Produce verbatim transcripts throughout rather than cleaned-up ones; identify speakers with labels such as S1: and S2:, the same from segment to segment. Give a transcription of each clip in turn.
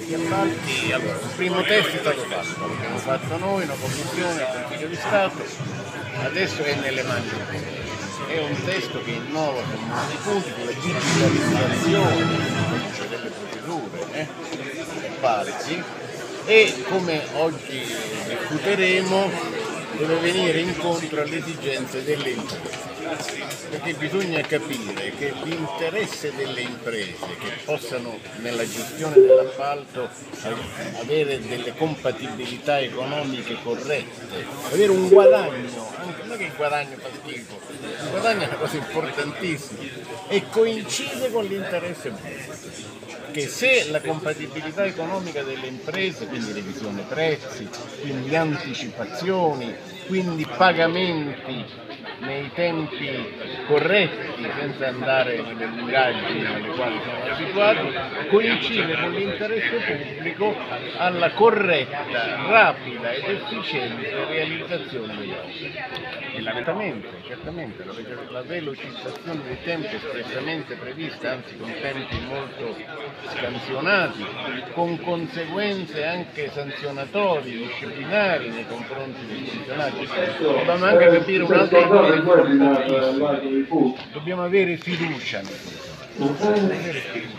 S1: Gli appalti, allora, un primo test è stato fatto, l'abbiamo fatto noi, una commissione, il Consiglio di Stato, adesso è nelle mani del Governo. È un testo che innova su molti punti, sulla digitalizzazione delle procedure, eh, degli appalti, e come oggi discuteremo deve venire incontro alle esigenze delle imprese, perché bisogna capire che l'interesse delle imprese che possano nella gestione dell'appalto avere delle compatibilità economiche corrette, avere un guadagno, anche non è che il guadagno fa schifo, il guadagno è una cosa importantissima e coincide con l'interesse pubblico. Che se la compatibilità economica delle imprese, quindi revisione prezzi, quindi anticipazioni, quindi pagamenti nei tempi corretti senza andare nelle lungaggini alle quali siamo abituati, coincide con l'interesse pubblico alla corretta, rapida ed efficiente realizzazione degli opere. E certamente, certamente la velocizzazione dei tempi espressamente prevista, anzi con tempi molto scansionati, con conseguenze anche sanzionatorie, disciplinari nei confronti dei funzionari. Dobbiamo anche capire un'altra cosa importantissima. Dobbiamo avere fiducia nei funzionari.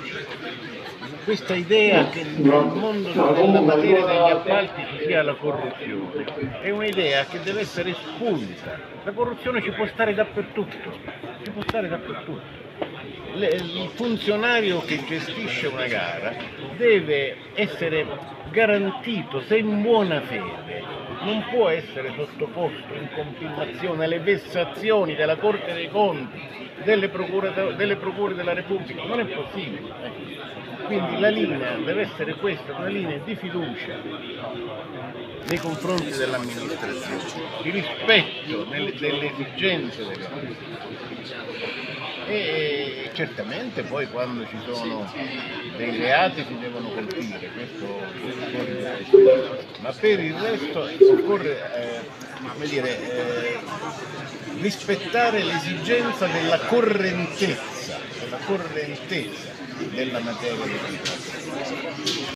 S1: Questa idea che nel mondo della materia degli appalti ci sia la corruzione è un'idea che deve essere espulsa. La corruzione ci può stare dappertutto, ci può stare dappertutto. Il funzionario che gestisce una gara deve essere garantito, se in buona fede, non può essere sottoposto in continuazione alle vessazioni della Corte dei Conti, delle procure, delle procure della Repubblica, non è possibile. Quindi la linea deve essere questa, una linea di fiducia nei confronti dell'amministrazione, di rispetto nelle, delle esigenze dell'amministrazione. E certamente poi quando ci sono dei reati si devono colpire, questo occorre, ma per il resto occorre eh, come dire, eh, rispettare l'esigenza della correntezza, della correntezza della materia.